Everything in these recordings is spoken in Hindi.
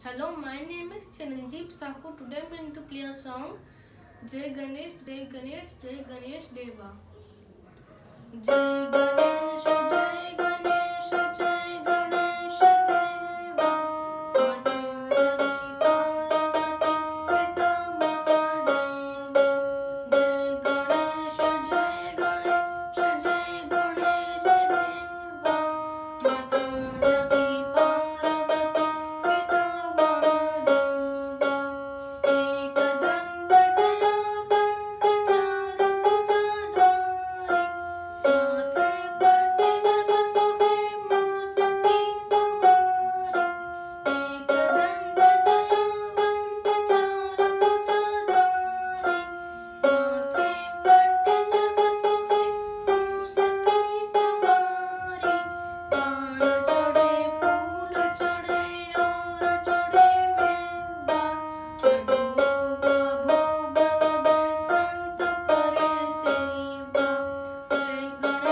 Hello, my name is Chiranjeev Sahu. Today I'm going to play a song Jai Ganesh, Jai Ganesh, Jai Ganesh Deva. Jai Ganesh, Jai Ganesh, Jai Ganesh Deva. Mata Jagi Parvati Pita Mahadeva. Jai Ganesh, Jai Ganesh, Jai Ganesh Deva. Mata Jagi Parvati Pita Mahadeva. Ekadanta Dayavant Char Bhujadhari. माथे पर तिलक शोभे मूसकी सवारी। एकदंत दयावंत चार भुजाधारी। माथे पर तिलक शोभे मूसकी सवारी। पान चढ़े फूल चढ़े और चढ़े मेवा। लड्डुओं का भोग लगे संत करे सेवा। जय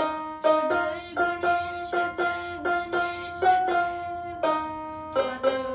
गणेश जय गणेश जय गणेश देवा। माता